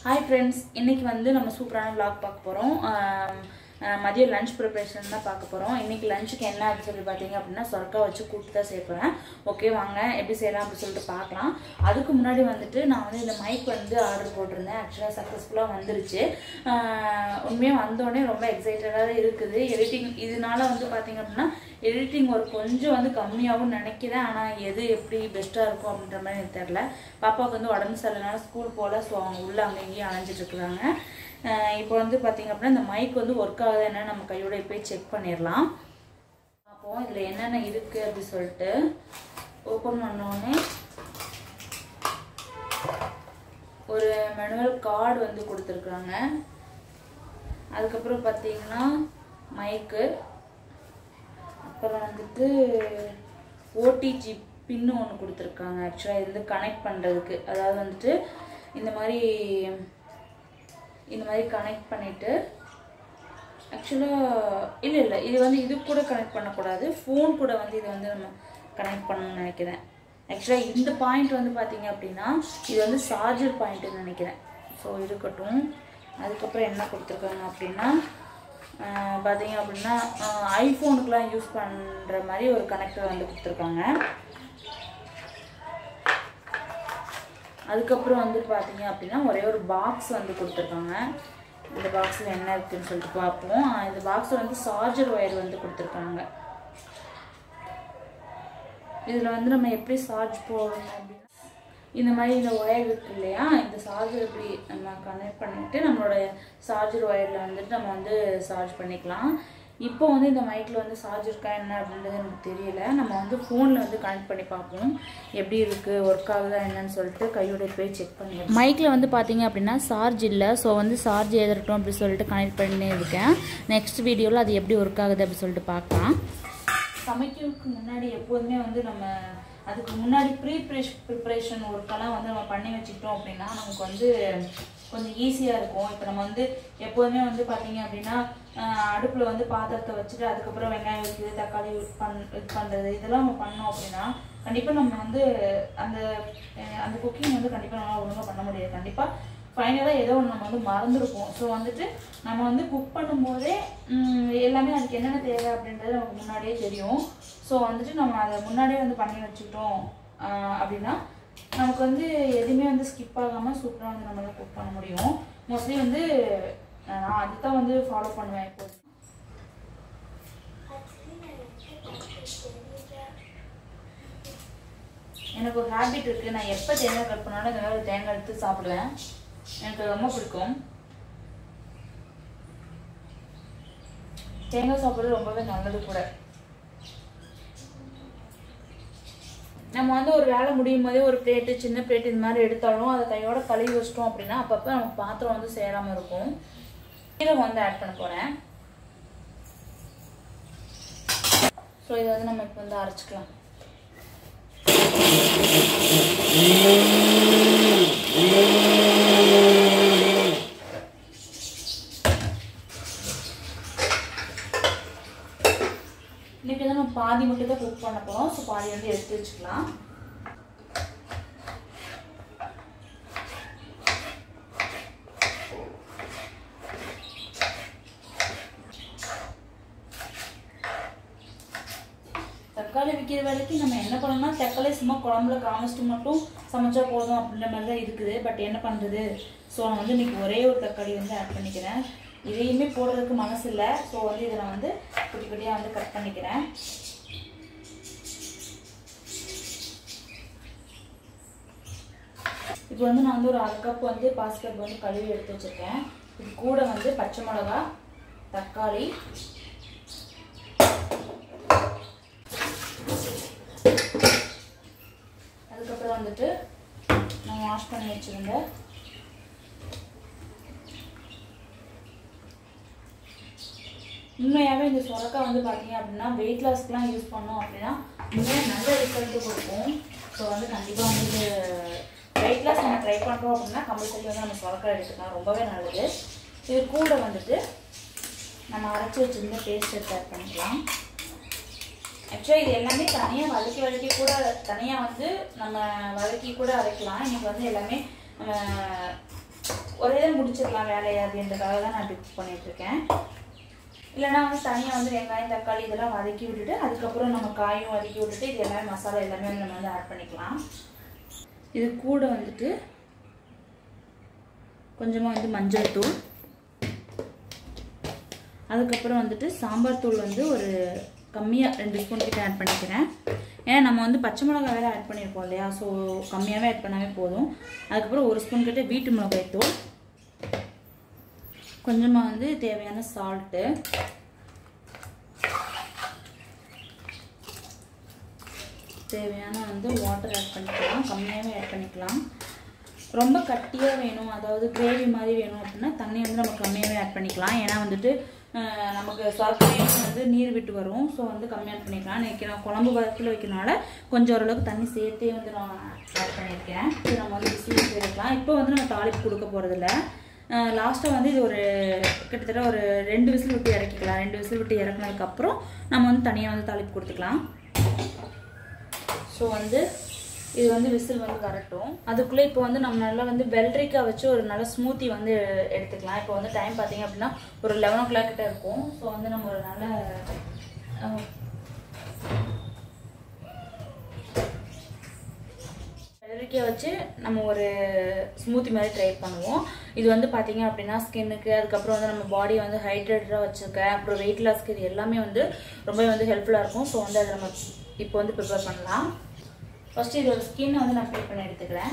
Hi friends, இன்னைக்கு வந்து நம்ம சூப்பரான vlog பார்க்க போறோம். மதிய லஞ்ச் ப்ரிப்பரேஷன் தான் பார்க்க போறோம். இன்னைக்கு லஞ்சுக்கு என்ன அப்படி சொல்லி பாத்தீங்க அப்படினா சொரக்காய் வச்சு கூட்டு தான் செய்ய போறேன். ஓகே வாங்க எப்படி செய்யலாம் அப்படி சொல்லிட்டு பார்க்கலாம். அதுக்கு முன்னாடி வந்துட்டு நான் வந்து இந்த மைக் வந்து ஆர்டர் போட்டுருந்தேன். एक्चुअली சக்சஸ்ஃபுல்லா வந்துருச்சு. உண்மையா வந்தோனே ரொம்ப எக்ஸைட்டடா இருக்குது. எடிட்டிங் இதனால வந்து பாத்தீங்க அப்படினா எடிட்டிங் ஒர்க் கொஞ்சம் வந்து கம்மியாகும் நினைக்கிறேன். ஆனா எது எப்படி பெஸ்டா இருக்கும் அப்படின்ற மாதிரி எனக்கு தெரியல. பாப்பாவுக்கு வந்து உடம்பு சரியில்லைனால ஸ்கூல் போல சோ அவங்க உள்ள அங்க இங்கேயும் அலைஞ்சிட்டு இருக்காங்க. இப்போ வந்து பாத்தீங்க அப்படினா இந்த மைக் வந்து வர்க் ஆகுதா என்ன நம்ம கையோட போய் செக் பண்ணிரலாம். அப்போ இதுல என்னென்ன இருக்கு அப்படி சொல்லிட்டு ஓபன் பண்ணோனே ஒரு மேனுவல் கார்டு வந்து கொடுத்திருக்காங்க. அதுக்கு அப்புறம் பாத்தீங்கன்னா மைக் அப்புறம் வந்துட்டு OTG பின் ஒன்னு கொடுத்திருக்காங்க. एक्चुअली இது வந்து கனெக்ட் பண்றதுக்கு அதாவது வந்துட்டு இந்த மாதிரி கனெக்ட் பண்ணிட்டு एक्चुअली இல்ல இது வந்து இது கூட கனெக்ட் பண்ண கூடாது. ஃபோன் கூட வந்து இது வந்து நம்ம கனெக்ட் பண்ணனும்னு நினைக்கிறேன். एक्चुअली இந்த பாயிண்ட் வந்து பாத்தீங்க அப்படினா இது வந்து சார்ஜர் பாயிண்ட்னு நினைக்கிறேன். சோ இருக்கட்டும். அதுக்கு அப்புறம் என்ன கொடுத்திருக்காங்க அப்படினா பாத்தீங்க அப்படினா ஐபோனுக்குலாம் யூஸ் பண்ற மாதிரி ஒரு கனெக்டர் வந்து கொடுத்திருக்காங்க. அதுக்கு அப்புறம் வந்து பாத்தீங்க அப்படினா ஒரே ஒரு பாக்ஸ் வந்து கொடுத்திருக்காங்க. இந்த பாக்ஸ்ல என்ன இருக்குன்னு சொல்லிட்டு பாப்போம். இந்த பாக்ஸ்ல வந்து சார்ஜர் வயர் வந்து கொடுத்திருக்காங்க. இதுல வந்து நம்ம எப்படி சார்ஜ் போடணும் அப்படினா இந்த மாதிரி இந்த வயர் இருக்கு இல்லையா இந்த சார்ஜர் இப்படி நம்ம கனெக்ட் பண்ணிட்டு நம்மளோட சார்ஜர் வயர்ல வந்துட்டு நம்ம வந்து சார்ஜ் பண்ணிக்கலாம். இப்போ வந்து இந்த மைக்ல வந்து சார்ஜ் இருக்கா என்ன அப்படின்றது எனக்கு தெரியல. நம்ம வந்து ஃபோன்ல வந்து கனெக்ட் பண்ணி பார்ப்போம். எப்படி இருக்கு வர்க் ஆகுதா என்னன்னு சொல்லிட்டு கையோட போய் செக் பண்ணிடலாம். மைக்ல வந்து பாத்தீங்க அப்படினா சார்ஜ் இல்ல. சோ வந்து சார்ஜ் ஏறட்டும் அப்படி சொல்லிட்டு கனெக்ட் பண்ணி இருக்கேன். நெக்ஸ்ட் வீடியோல அது எப்படி வர்க் ஆகுது அப்படி சொல்லிட்டு பார்க்கலாம். சமைக்கிறதுக்கு முன்னாடி எப்போதுமே வந்து நம்ம அதுக்கு முன்னாடி ப்ரிப்பரேஷன் ஒர்க்கெல்லாம் வந்து நம்ம பண்ணி வச்சுக்கிட்டோம் அப்படின்னா நமக்கு வந்து கொஞ்சம் ஈஸியாக இருக்கும். இப்போ நம்ம வந்து எப்போதுமே வந்து பார்த்தீங்க அப்படின்னா அடுப்பில் வந்து பாத்திரத்தை வச்சுட்டு அதுக்கப்புறம் வெங்காயம் வைக்கிறது தக்காளி இது பண்ணுறது இதெல்லாம் நம்ம பண்ணோம் அப்படின்னா கண்டிப்பாக நம்ம வந்து அந்த குக்கிங் வந்து கண்டிப்பாக நம்மளால் ஒழுங்காக பண்ண முடியாது. கண்டிப்பாக ஃபைனலாக ஏதோ ஒன்று நம்ம வந்து மறந்துருப்போம். ஸோ வந்துட்டு நம்ம வந்து குக் பண்ணும்போதே எல்லாமே அதுக்கு என்னென்ன தேவை அப்படின்றது நமக்கு முன்னாடியே தெரியும். ஸோ வந்துட்டு நம்ம அதை முன்னாடியே வந்து பண்ணி வச்சுக்கிட்டோம் அப்படின்னா நமக்கு வந்து எதுவுமே வந்து ஸ்கிப் ஆகாமல் சூப்பராக வந்து நம்மளால் குக் பண்ண முடியும். மோஸ்ட்லி வந்து நான் அதுதான் வந்து ஃபாலோ பண்ணுவேன். இப்போ எனக்கு ஒரு ஹேபிட் இருக்குது. நான் எப்போ தேங்காய் கட் பண்ணாலும் இந்த மாதிரி தேங்காய் எடுத்து சாப்பிடுவேன். எனக்கு ரொம்ப பிடிக்கும். தேங்காய் சாப்பிட்றது ரொம்பவே நல்லது கூட. நம்ம வந்து ஒரு வேலை முடியும் போதே ஒரு பிளேட்டு சின்ன பிளேட் இந்த மாதிரி எடுத்தாலும் அதை கையோட கழுவி வச்சிட்டோம் அப்படின்னா அப்பப்போ நமக்கு பாத்திரம் வந்து சேராமல் இருக்கும். சீரகம் வந்து ஆட் பண்ண போகிறேன். ஸோ இதை வந்து நம்ம இப்போ வந்து அரைச்சிக்கலாம். இன்னைக்கு வந்து நம்ம பாதி மட்டும் தான் குக் பண்ண போறோம். ஸோ பாதி வந்து எடுத்து வச்சுக்கலாம். தக்காளி விற்கிற வேலைக்கு நம்ம என்ன பண்ணோம்னா தக்காளி சும்மா குழம்புல காமிச்சிட்டு மட்டும் சமைச்சா போதும் அப்படின்ற மாதிரி தான் இருக்குது. பட் என்ன பண்ணுறது? ஸோ நான் வந்து இன்னைக்கு ஒரே ஒரு தக்காளி வந்து ஆட் பண்ணிக்கிறேன். இதையுமே போடுறதுக்கு மனசு இல்லை. ஸோ வந்து இதை நான் வந்து குட்டி குட்டியாக வந்து கட் பண்ணிக்கிறேன். இப்போ வந்து நான் வந்து ஒரு 1/2 கப் வந்து பாசிப்பருப்பு வந்து கழுவி எடுத்து வச்சுருக்கேன். இது கூட வந்து பச்சை மிளகா தக்காளி அதுக்கப்புறம் வந்துட்டு நான் வாஷ் பண்ணி வச்சுருந்தேன் உண்மையாகவே இந்த சொரக்காய் வந்து பார்த்தீங்க அப்படின்னா வெயிட் லாஸ்க்குலாம் யூஸ் பண்ணோம் அப்படின்னா உண்மையாக நல்ல ரிசல்ட்டு கொடுக்கும். ஸோ வந்து கண்டிப்பாக வந்து வெயிட் லாஸ் நம்ம ட்ரை பண்ணுறோம் அப்படின்னா கம்பல்சரி வந்து நம்ம சொரக்காய் எடுத்துக்கலாம். ரொம்பவே நல்லது. இது கூட வந்துட்டு நம்ம அரைச்சி வச்சுருந்த பேஸ்ட் எடுத்து ஆட் பண்ணிக்கலாம். ஆக்சுவலி இது எல்லாமே தனியாக வதக்கி கூட தனியாக வந்து நம்ம வதக்கி கூட அரைக்கலாம். இன்னைக்கு வந்து எல்லாமே ஒரே முடிச்சிடலாம் வேலையை அப்படின்றதுக்காக தான் நான் இப்படி குக் பண்ணிகிட்ருக்கேன். இல்லைனா வந்து தனியாக வந்து வெங்காயம் தக்காளி இதெல்லாம் வதக்கி விட்டுட்டு அதுக்கப்புறம் நம்ம காயும் வதக்கி விட்டுட்டு இது எல்லாமே மசாலா எல்லாமே வந்து நம்ம வந்து ஆட் பண்ணிக்கலாம். இது கூட வந்துட்டு கொஞ்சமாக வந்து மஞ்சள் தூள், அதுக்கப்புறம் வந்துட்டு சாம்பார் தூள் வந்து ஒரு கம்மியாக 2 ஸ்பூன் கிட்ட ஆட் பண்ணிக்கிறேன். ஏன்னா நம்ம வந்து பச்சை மிளகாய் வேறு ஆட் பண்ணியிருப்போம் இல்லையா, ஸோ கம்மியாகவே ஆட் பண்ணாவே போதும். அதுக்கப்புறம் 1 ஸ்பூன் கிட்ட வீட்டு மிளகாய் தூள், கொஞ்சமாக வந்து தேவையான சால்ட்டு, தேவையான வந்து வாட்டர் ஆட் பண்ணிக்கலாம். கம்மியாகவே ஆட் பண்ணிக்கலாம். ரொம்ப கட்டியாக வேணும், அதாவது கிரேவி மாதிரி வேணும் அப்படின்னா தண்ணி வந்து நம்ம கம்மியாகவே ஆட் பண்ணிக்கலாம். ஏன்னா வந்துட்டு நமக்கு சொரக்காய் வந்து நீர் விட்டு வரும். ஸோ வந்து கம்மியாக ஆட் பண்ணிக்கலாம். இன்றைக்கி நான் குழம்பு பதத்தில் வைக்கிறனால கொஞ்சம் ஓரளவுக்கு தண்ணி சேர்த்தே வந்து நான் ஆட் பண்ணியிருக்கேன். இது நம்ம வந்து விசில் சேர்க்கலாம். இப்போ வந்து நம்ம தாளிப்பு கொடுக்க போகிறதில்ல. லாஸ்ட்டாக வந்து இது ஒரு கிட்டத்தட்ட ஒரு 2 விசில் விட்டு இறக்கிக்கலாம். 2 விசில் விட்டு இறக்குனதுக்கப்புறம் நம்ம வந்து தனியாக வந்து தாளிப்பு கொடுத்துக்கலாம். ஸோ வந்து இது வந்து விசில் வந்து வரட்டும். அதுக்குள்ளே இப்போ வந்து நம்ம நல்லா வந்து வெள்ளரிக்காய் வச்சு ஒரு நல்ல ஸ்மூத்தி வந்து எடுத்துக்கலாம். இப்போ வந்து டைம் பார்த்தீங்க அப்படின்னா ஒரு 11 o'clock கிட்ட இருக்கும். ஸோ வந்து நம்ம ஒரு நல்ல வெள்ளரிக்காய் வச்சு நம்ம ஒரு ஸ்மூத்தி மாதிரி ட்ரை பண்ணுவோம். இது வந்து பார்த்தீங்க அப்படின்னா ஸ்கின்னுக்கு, அதுக்கப்புறம் வந்து நம்ம பாடியை வந்து ஹைட்ரேட்டடாக வச்சுருக்க, அப்புறம் வெயிட் லாஸ்க்கு இது எல்லாமே வந்து ரொம்பவே வந்து ஹெல்ப்ஃபுல்லாக இருக்கும். ஸோ வந்து அதை நம்ம இப்போ வந்து ப்ரிப்பேர் பண்ணலாம். ஃபஸ்ட்டு இதோட ஸ்கின்னை வந்து நான் ப்ரிப்பேர் பண்ணி எடுத்துக்கிறேன்.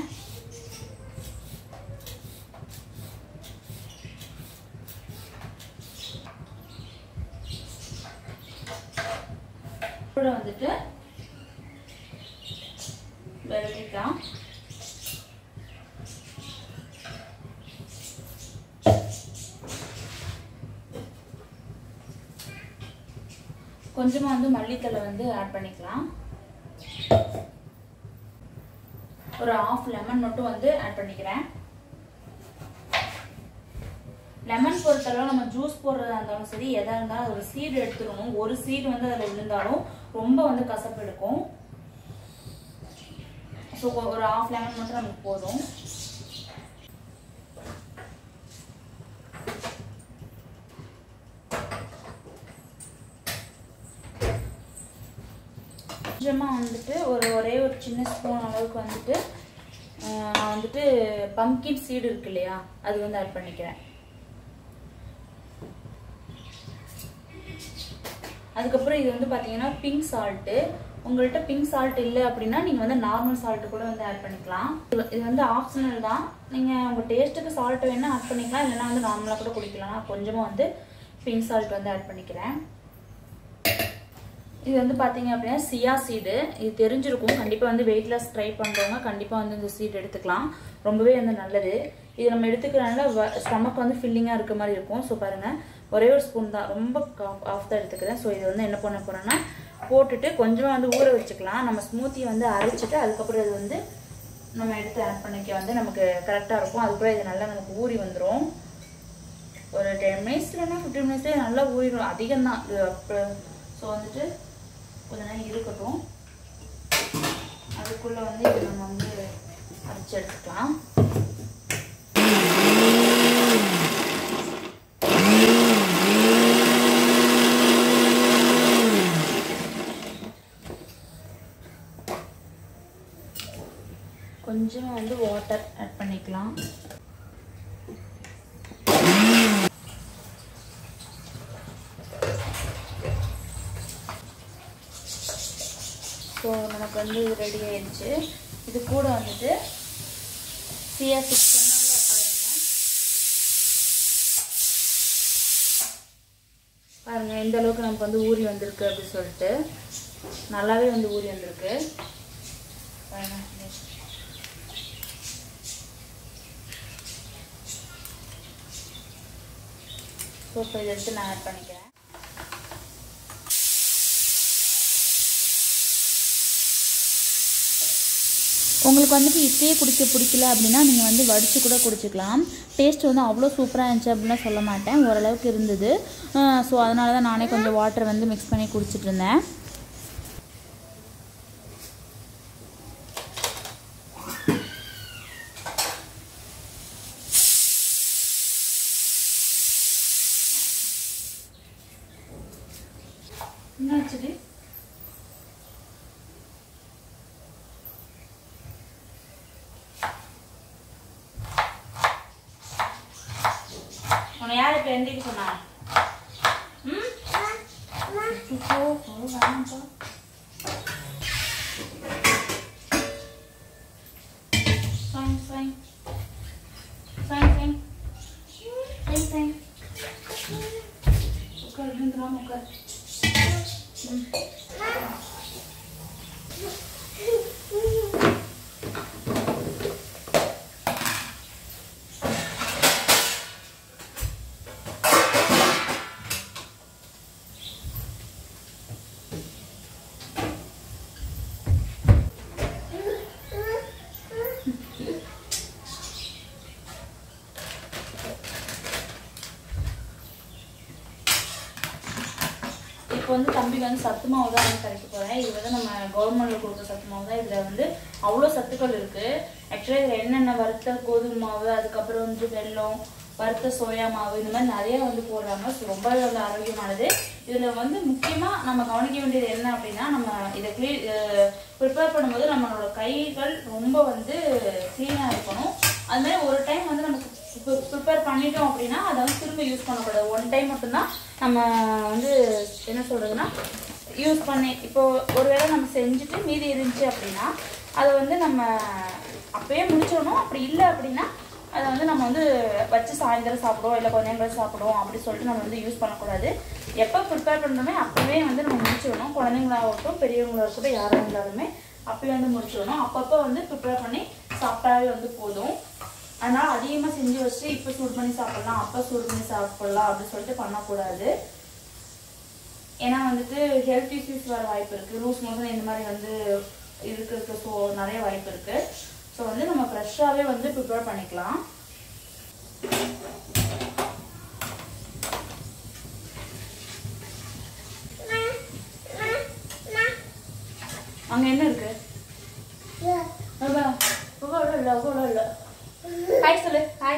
கூட வந்துட்டு வெள்ளரிக்காய், கொஞ்சமாக வந்து மல்லித்தலை வந்து ஆட் பண்ணிக்கலாம். ஒரு 1/2 லெமன் மட்டும் வந்து ஆட் பண்ணிக்கிறேன். லெமன் பொறுத்தளவு நம்ம ஜூஸ் போடுறதா இருந்தாலும் சரி, எதாக இருந்தாலும் ஒரு சீடு எடுத்துடணும். ஒரு சீடு வந்து அதில் விழுந்தாலும் ரொம்ப வந்து கசப்பு எடுக்கும். ஸோ ஒரு 1/2 லெமன் மட்டும் நமக்கு போதும். கொஞ்சமாக வந்துட்டு ஒரே ஒரு சின்ன ஸ்பூன் அளவுக்கு வந்துட்டு நான் வந்துட்டு பம்கின் சீடு இருக்கு இல்லையா, அது வந்து ஆட் பண்ணிக்கிறேன். அதுக்கப்புறம் இது வந்து பார்த்தீங்கன்னா பிங்க் சால்ட்டு. உங்கள்கிட்ட பிங்க் சால்ட் இல்லை அப்படின்னா நீங்கள் வந்து நார்மல் சால்ட்டு கூட வந்து ஆட் பண்ணிக்கலாம். இது வந்து ஆப்ஷனல் தான். நீங்கள் உங்கள் டேஸ்ட்டுக்கு சால்ட் வேணால் ஆட் பண்ணிக்கலாம், இல்லைன்னா வந்து நார்மலாக கூட குடிக்கலாம். நான் கொஞ்சமாக வந்து பிங்க் சால்ட் வந்து ஆட் பண்ணிக்கிறேன். இது வந்து பார்த்தீங்க அப்படின்னா சியா சீடு. இது தெரிஞ்சிருக்கும். கண்டிப்பாக வந்து வெயிட் லாஸ் ட்ரை பண்ணுறவங்க கண்டிப்பாக வந்து இந்த சீட் எடுத்துக்கலாம். ரொம்பவே வந்து நல்லது. இது நம்ம எடுத்துக்கிறனால ஸ்டமக் வந்து ஃபில்லிங்காக இருக்க மாதிரி இருக்கும். ஸோ பாருங்கள், ஒரே ஒரு ஸ்பூன் தான், ரொம்ப ஆஃப் தான் எடுத்துக்கிறேன். ஸோ இது வந்து என்ன பண்ண போகிறேன்னா போட்டுட்டு கொஞ்சமாக வந்து ஊற வச்சுக்கலாம். நம்ம ஸ்மூத்தி வந்து அரைச்சிட்டு அதுக்கப்புறம் இது வந்து நம்ம எடுத்து ஆட் பண்ணிக்க வந்து நமக்கு கரெக்டாக இருக்கும். அதுக்குள்ளே இது நல்லா நமக்கு ஊறி வந்துடும். ஒரு 10 மினிட்ஸ் இல்லைன்னா 15 மினிட்ஸ்லேயே நல்லா ஊறிடும். அதிகம் தான் இது. ஸோ வந்துட்டு கொஞ்ச நேரம் இருக்கட்டும். அதுக்குள்ளே வந்து இது நம்ம வந்து அரைச்சி எடுத்துக்கலாம். கொஞ்சமாக வந்து வாட்டர் ஆட் பண்ணிக்கலாம். ஸோ நமக்கு வந்து இது ரெடி ஆயிடுச்சு. இது கூட வந்துட்டு சியா சீட்ஸ் பாருங்கள் இந்த அளவுக்கு நமக்கு வந்து ஊறி வந்திருக்கு அப்படின்னு சொல்லிட்டு நல்லாவே வந்து ஊறி வந்திருக்கு. ஸோ இப்போ இதை எடுத்து நான் ஆட் பண்ணிக்கிறேன். உங்களுக்கு வந்துட்டு இப்படியே குடிக்க பிடிக்கல அப்படின்னா நீங்கள் வந்து வடித்து கூட குடிச்சிக்கலாம். டேஸ்ட் வந்து அவ்வளோ சூப்பராக இருந்துச்சு அப்படின்லாம் சொல்ல மாட்டேன், ஓரளவுக்கு இருந்தது. ஸோ அதனால தான் நானே கொஞ்சம் வாட்டர் வந்து மிக்ஸ் பண்ணி குடிச்சிட்டு இருந்தேன். என்னாச்சுடி? உன்னை யார் இப்போ எந்திரிக்க சொன்னா? இப்போ வந்து தம்பிக்கு வந்து சத்து மாவு தான் வந்து கரைக்க போகிறேன். இது வந்து நம்ம கவர்மெண்ட்டில் கொடுக்குற சத்து மாவு தான். இதில் வந்து அவ்வளோ சத்துக்கள் இருக்குது. ஆக்சுவலாக இதில் என்னென்ன வறுத்த கோதுமை மாவு, அதுக்கப்புறம் வந்து வெல்லம், வறுத்த சோயா மாவு, இந்த மாதிரி நிறைய வந்து போடுறாங்க. ஸோ ரொம்பவே வந்து ஆரோக்கியமானது. இதில் வந்து முக்கியமாக நம்ம கவனிக்க வேண்டியது என்ன அப்படின்னா, நம்ம இதை ப்ரிப்பேர் பண்ணும்போது நம்மளோட கைகள் ரொம்ப வந்து க்ளீனாக இருக்கணும். அதுமாதிரி ஒரு டைம் வந்து நம்ம ப்ரிப்பேர் பண்ணிட்டோம் அப்படின்னா அதை வந்து திரும்ப யூஸ் பண்ணக்கூடாது. ஒன் டைம் மட்டும்தான் நம்ம வந்து என்ன சொல்கிறதுன்னா யூஸ் பண்ணி, இப்போது ஒரு வேளை நம்ம செஞ்சுட்டு மீதி இருந்துச்சு அப்படின்னா அதை வந்து நம்ம அப்போயே முடிச்சிடணும். அப்படி இல்லை அப்படின்னா அதை வந்து நம்ம வந்து வச்சு சாயந்தரம் சாப்பிடுவோம், இல்லை கொஞ்ச நேரம் சாப்பிடுவோம் அப்படி சொல்லிட்டு நம்ம வந்து யூஸ் பண்ணக்கூடாது. எப்போ ப்ரிப்பேர் பண்ணுறோமே அப்போவே வந்து நம்ம முடிச்சிடணும். குழந்தைங்களாகட்டும் பெரியவங்களாக இருக்கட்டும் யாராக இருந்தாலுமே அப்போயே வந்து முடிச்சிடணும். அப்பப்போ வந்து ப்ரிப்பேர் பண்ணி சாப்பிட்டாவே வந்து போதும். அதனால் அதிகமாக செஞ்சு வச்சு இப்போ சூடு பண்ணி சாப்பிட்லாம், அப்போ சூடு பண்ணி சாப்பிட்லாம் அப்படின்னு சொல்லிட்டு பண்ணக்கூடாது. ஏன்னா வந்துட்டு ஹெல்த் இஷ்யூஸ் வர வாய்ப்பு இருக்குது. லூஸ் மோஷன் இந்த மாதிரி வந்து இருக்கிறதுக்கு ஸோ நிறைய வாய்ப்பு இருக்குது. ஸோ வந்து நம்ம ஃப்ரெஷ்ஷாகவே வந்து ப்ரிப்பேர் பண்ணிக்கலாம். அங்கே என்ன இருக்கு? இல்லை ஹாய் சொல்லு. ஹாய்.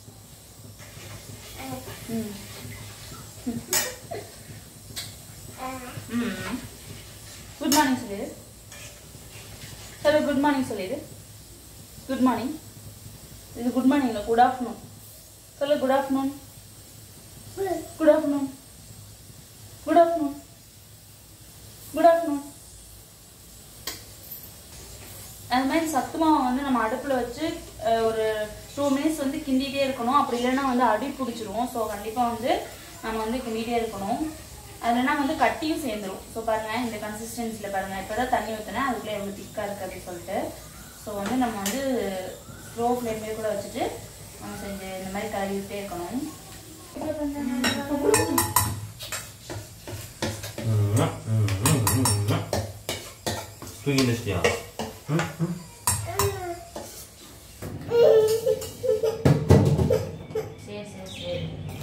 குட் மார்னிங் சொல்லிடு. சொல்லு குட் மார்னிங் சொல்லிடு. Good morning. இது குட் மார்னிங் இல்லை, குட் ஆஃப்டர்நூன். சொல்லு good afternoon. Good afternoon. Good afternoon. Good afternoon. அது மாதிரி சத்து மாவை வந்து நம்ம அடுப்பில் வச்சு ஒரு 2 மினிட்ஸ் வந்து கிண்டிகிட்டே இருக்கணும். அப்படி இல்லைன்னா வந்து அடி பிடிச்சிரும். ஸோ கண்டிப்பாக வந்து நம்ம வந்து கிண்டிகிட்டே இருக்கணும். அதுலனா வந்து கட்டியும் சேர்ந்துடும். ஸோ பாருங்கள் இந்த கன்சிஸ்டன்சியில் பாருங்கள். இப்போ தான் தண்ணி ஊற்றினேன், அதுக்குள்ளே எவ்வளோ திக்காக இருக்குது அப்படின்னு சொல்லிட்டு. ஸோ வந்து நம்ம வந்து ஸ்லோ ஃப்ளேம்லேயே கூட வச்சுட்டு நம்ம செஞ்சு இந்த மாதிரி கழுவிட்டே இருக்கணும். தூங்கிடுச்சியா? சரி சரி சரி.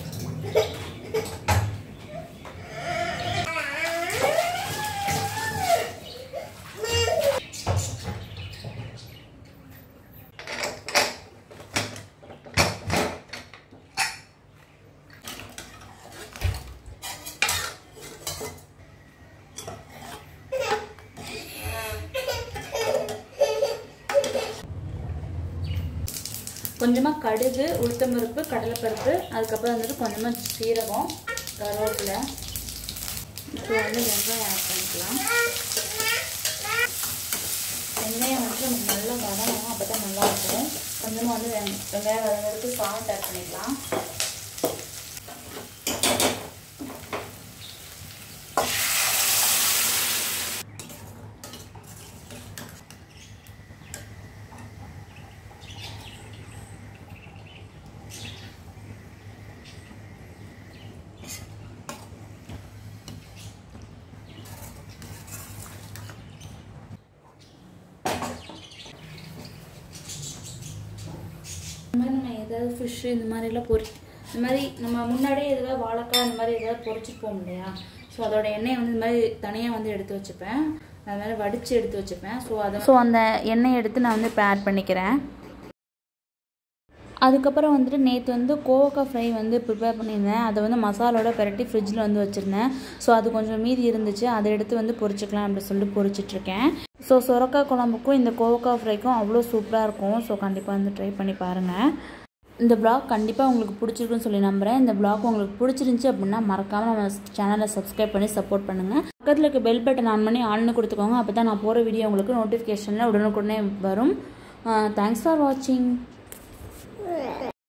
கொஞ்சமாக கடுகு, உளுத்தம்பருப்பு, கடலைப்பருப்பு, அதுக்கப்புறம் வந்துட்டு கொஞ்சமாக சீரகம், கருவேப்பிலை. இப்போ வந்து வெங்காயம் ஆட் பண்ணிக்கலாம். வெங்காயம் வந்து நமக்கு நல்லா வதங்கணும், அப்போ தான் நல்லாயிருக்கும். கொஞ்சமாக வந்து வெங்காயம் வதங்கிறதுக்கு சால்ட் ஆட் பண்ணிக்கலாம். இந்த மாதிரி நம்ம ஏதாவது ஃபிஷ்ஷு இந்த மாதிரிலாம் இந்த மாதிரி நம்ம முன்னாடியே எதாவது வாழைக்காய் இந்த மாதிரி ஏதாவது பொரிச்சிருப்போம் இல்லையா? ஸோ அதோட எண்ணெயை வந்து இந்த மாதிரி தனியாக வந்து எடுத்து வச்சுப்பேன். அது மாதிரி வடித்து எடுத்து வச்சுப்பேன். ஸோ அந்த எண்ணெயை எடுத்து நான் வந்து இப்போ ஆட் பண்ணிக்கிறேன். அதுக்கப்புறம் வந்துட்டு நேற்று வந்து கோவக்காய் ஃப்ரை வந்து ப்ரிப்பேர் பண்ணியிருந்தேன். அதை வந்து மசாலோட பெரட்டி ஃப்ரிட்ஜில் வந்து வச்சுருந்தேன். ஸோ அது கொஞ்சம் மீதி இருந்துச்சு, அதை எடுத்து வந்து பொரிச்சிக்கலாம் அப்படின்னு சொல்லிட்டு பொரிச்சிட்ருக்கேன். ஸோ சொரக்காய் குழம்புக்கும் இந்த கோவக்காய் ஃப்ரைக்கும் அவ்வளோ சூப்பராக இருக்கும். ஸோ கண்டிப்பாக வந்து ட்ரை பண்ணி பாருங்கள். இந்த வ்ளாக் கண்டிப்பாக உங்களுக்கு பிடிச்சிருக்குன்னு சொல்லி நம்புகிறேன். இந்த வ்ளாக் உங்களுக்கு பிடிச்சிருந்துச்சி அப்படின்னா மறக்காமல் நம்ம சேனலை சப்ஸ்கிரைப் பண்ணி சப்போர்ட் பண்ணுங்கள். பக்கத்தில் இருக்க பெல் பட்டன் ஆன் பண்ணி ஆள்னு கொடுத்துக்கோங்க. அப்போ தான் நான் போகிற வீடியோ உங்களுக்கு நோட்டிஃபிகேஷனில் உடனுக்குடனே வரும். தேங்க்ஸ் ஃபார் வாட்சிங்.